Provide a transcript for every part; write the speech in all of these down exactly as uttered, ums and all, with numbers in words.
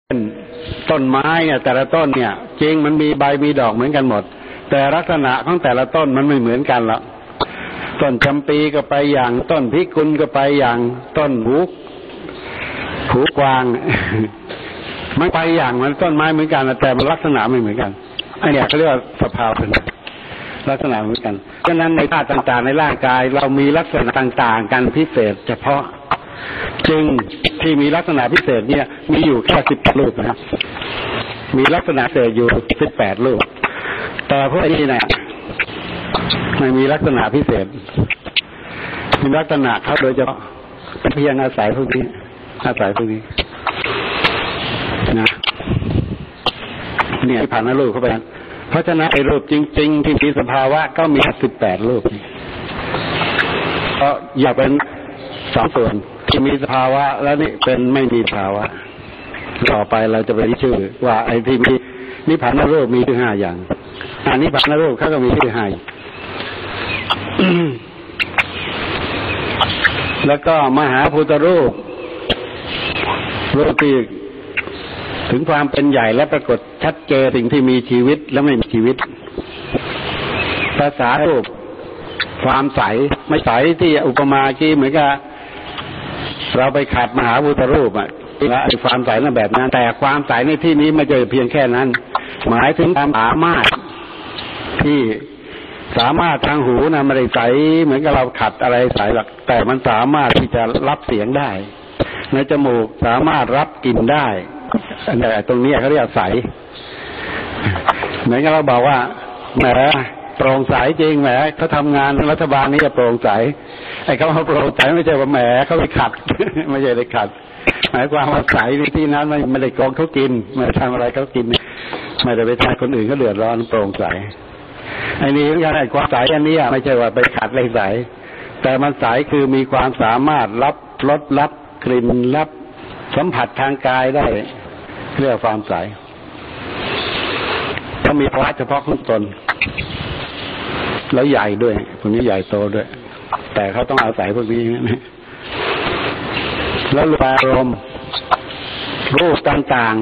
ต้นไม้เนี่ยแต่ละต้นเนี่ยจริงมันมีใบมีดอกเหมือนกันหมดแต่ลักษณะของแต่ละต้นมันไม่เหมือนกันละต้นจำปีก็ไปอย่างต้นพิกุลก็ไปอย่างต้นหูหูกวางมันไปอย่างมันต้นไม้เหมือนกันแต่มันลักษณะไม่เหมือนกันอันนี้เขาเรียกว่าสภาวะลักษณะเหมือนกันฉะนั้นในธาตุต่างๆในร่างกายเรามีลักษณะต่างๆกันพิเศษเฉพาะจึงที่มีลักษณะพิเศษเนี่ยมีอยู่แค่สิบรูปนะครับมีลักษณะพิเศษอยู่สิบแปดรูปแต่พวกนี้เนี่ยไม่มีลักษณะพิเศษมีลักษณะเขาโดยเฉพาะเพียงอาศัยพวกนี้อาศัยพวกนี้นะเนี่ยผ่านรูปเข้าไปเพราะฉะนั้นไอ้รูปจริงๆที่มีสภาวะก็มีสิบแปดรูปก็อย่าเป็นสองส่วนที่มีสภาวะแล้วนี่เป็นไม่มีภาวะต่อไปเราจะไปชื่อว่าไอ้ที่มีนิพพานรูปมีถึงห้าอย่างอันนี้นิพพานรูปเขาก็มีที่ห้าแล้วก็มหาพุทธรูปรูปที่ถึงความเป็นใหญ่และปรากฏชัดเจนสิ่งที่มีชีวิตและไม่มีชีวิตภาษารูปความใสไม่ใสที่อุปมากี้เหมือนกับเราไปขัดมหาพุทธรูปอ่ะและไอ้ความใสนั่นแบบนั้นแต่ความใสในที่นี้ไม่ใช่เพียงแค่นั้นหมายถึงความสามารถที่สามารถทางหูนะไม่ได้ใสเหมือนกับเราขัดอะไรใสหรอกแต่มันสามารถที่จะรับเสียงได้ในจมูกสามารถรับกลิ่นได้แต่ตรงนี้เขาเรียกใสเหมือนกับเราบอกว่าแหมโปร่งใสจริงแหมเขาทำงานรัฐบาลนี้จะโปร่งใสไอ้เขาโปร่งใสไม่ใช่ว่าแหมเขาไปขัดไม่ใช่ไปขัดหมายความว่าใสในที่นั้นไม่ไม่ได้กองเขากินไม่ได้ทำอะไรเขากินไม่ได้ไปทำคนอื่นเขาเดือดร้อนโปร่งใสไอ้นี่เหมือนกันไอ้ความใสอันนี้ไม่ใช่ว่าไปขัดอะไรใสแต่มันใสคือมีความสามารถรับรสรับกลิ่นรับสัมผัสทางกายได้เรียกความใสเขามีภาวะเฉพาะของตนแล้วใหญ่ด้วยพวกนี้ใหญ่โตด้วยแต่เขาต้องอาศัยพวกนี้นะแล้วรูปอารมณ์รูปต่าง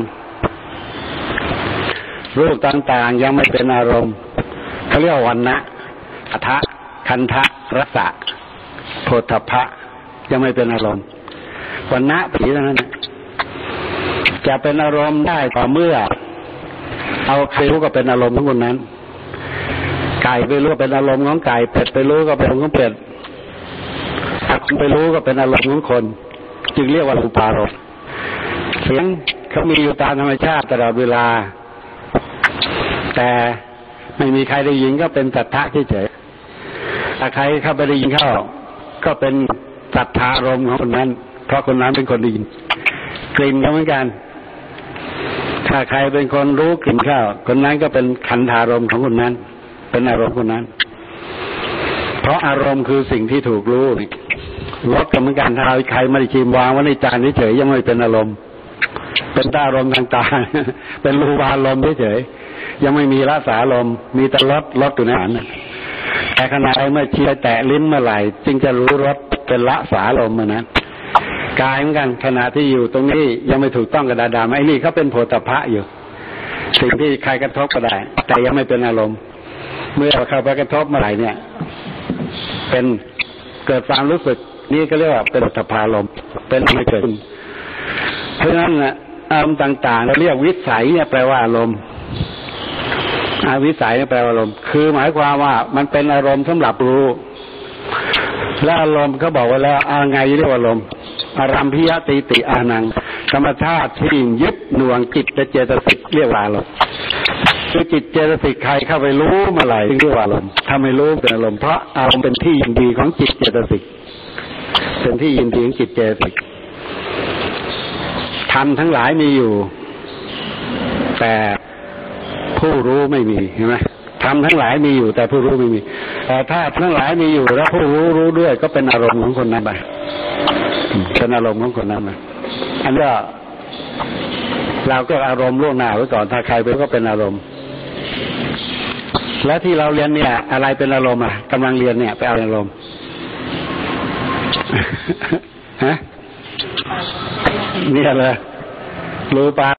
ๆรูปต่างๆยังไม่เป็นอารมณ์เขาเรียกวรรณะอัฏฐะคันธะรสะโผฏฐัพพะยังไม่เป็นอารมณ์วรรณะผีเท่านั้นจะเป็นอารมณ์ได้ต่อเมื่อเอาใครรู้ก็เป็นอารมณ์ของคนนั้นไก่ไปรู้เป็นอารมณ์ของไก่เป็ดไปรู้ก็เป็นอารมณ์ของเป็ดคนไปรู้ก็เป็นอารมณ์ของคนจึงเรียกว่ารูปารมณ์เสียงเขามีอยู่ตามธรรมชาติตลอดเวลาแต่ไม่มีใครได้ยินก็เป็นสัทธะเฉยๆถ้าใครเข้าไปได้ยินเข้าก็เป็นสัทธารมณ์ของคนนั้นเพราะคนนั้นเป็นคนได้ยินกลิ่นก็เหมือนกันถ้าใครเป็นคนรู้กลิ่นเข้าคนนั้นก็เป็นขันธารมณ์ของคนนั้นเป็นอารมณ์คนนั้นเพราะอารมณ์คือสิ่งที่ถูกรู้รสก็เหมือนกันถ้าใครไม่ได้ชิมวางไว้ในจานเฉยๆยังไม่เป็นอารมณ์เป็นอารมณ์ทางตาเป็นรูปารมณ์เฉยๆยังไม่มีรสารมณ์มีแต่รสรสอยู่ในอาหารแต่ขณะเมื่อชี้แตะลิ้นเมื่อไหร่จึงจะรู้รสเป็นรสารมณ์นั้นกายเหมือนกันขณะที่อยู่ตรงนี้ยังไม่ถูกต้องกับดาดามไอ้นี่เขาเป็นโผฏฐัพพะอยู่สิ่งที่ใครกระทบก็ได้แต่ยังไม่เป็นอารมณ์เมื่อเข้าไปกระทบเมื่อไหร่เนี่ยเป็นเกิดความรู้สึกนี่ก็เรียกว่าเป็นโผฏฐัพพารมณ์เป็นไม่เกิดเพราะฉะนั้นนะอารมณ์ต่างๆเราเรียกวิสัยเนี่ยแปลว่าอารมณ์อาวิสัยเนี่ยแปลว่าอารมณ์คือหมายความว่ามันเป็นอารมณ์สำหรับรู้และอารมณ์เขาบอกไว้แล้วอาไงเรียกว่าอารมณ์อารัมพิยติติอานังธรรมชาติที่ยึดหน่วงจิตและเจตสิกเรียกว่าอารมณ์คือจิตเจตสิกใครเข้าไปรู้เมื่อไหร่เรียกว่าอารมณ์ถ้าไม่รู้เป็นอารมณ์เพราะอารมณ์เป็นที่ยินดีของจิตเจตสิกเป็นที่ยินดีของจิตเจตสิกธรรมทั้งหลายมีอยู่แต่ผู้รู้ไม่มีเห็นไหมธรรมทั้งหลายมีอยู่แต่ผู้รู้ไม่มีแต่ถ้าทั้งหลายมีอยู่แล้วผู้รู้รู้ด้วยก็เป็นอารมณ์ของคนนั้นไปเป็นอารมณ์ของคนนั้นไปอันนี้เราก็อารมณ์ล่วงหน้าไว้ก่อนถ้าใครไปก็เป็นอารมณ์และที่เราเรียนเนี่ยอะไรเป็นอารมณ์อ่ะกำลังเรียนเนี่ยไปเอาอารมณ์ฮะเนี่ยเลยรูปา